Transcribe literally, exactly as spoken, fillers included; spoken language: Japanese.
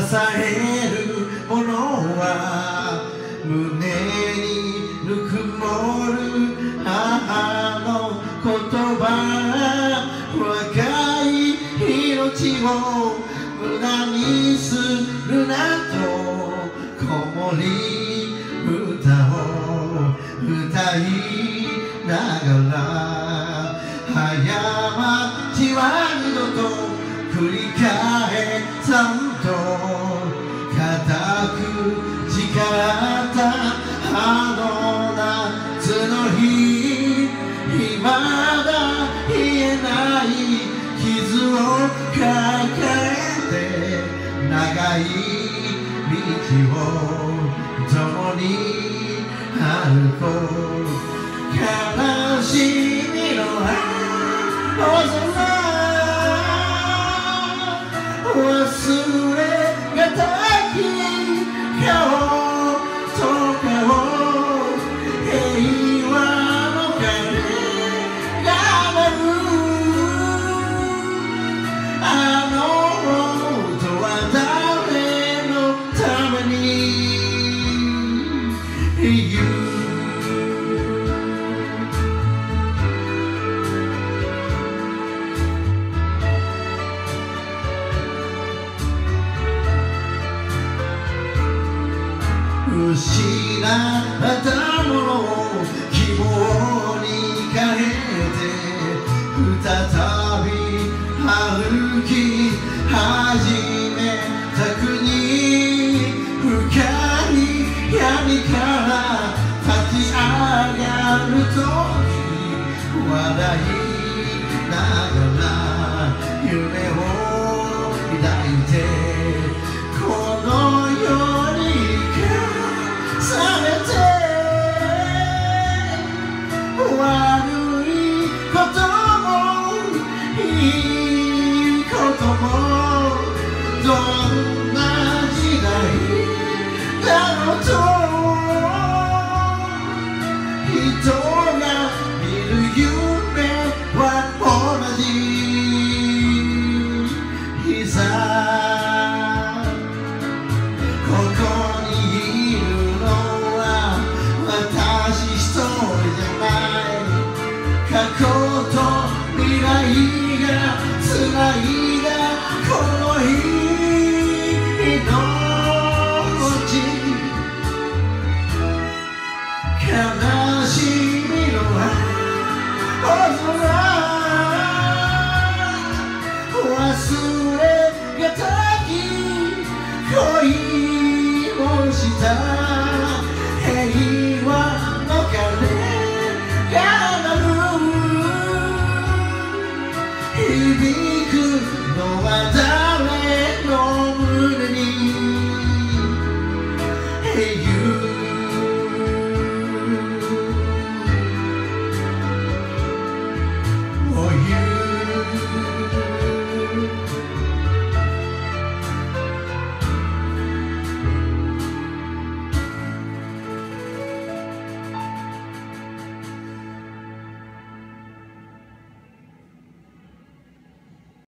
えるものは胸にぬくもる母の言葉、若い命を無駄にするなと子守歌を歌いながら、過ちは二度と繰り返さんと固く誓ったあの夏の日、未だ言えない傷を抱えて長い道を共に歩こう。悲しみの青空忘れがたき顔と顔、平和の鐘が鳴る。あの音は誰のために言う。失ったものを希望に変えて再び歩き始めた国、深い闇から立ち上がるとき笑いながら夢を抱いてこの世にされて悪いこともいいこともどんな時代だろうと人が見る夢は同じ膝、ここにいる私一人じゃない、過去と未来がつないだこの命、悲しみの青空忘れがたき恋をした平和の鐘が鳴る、響くのは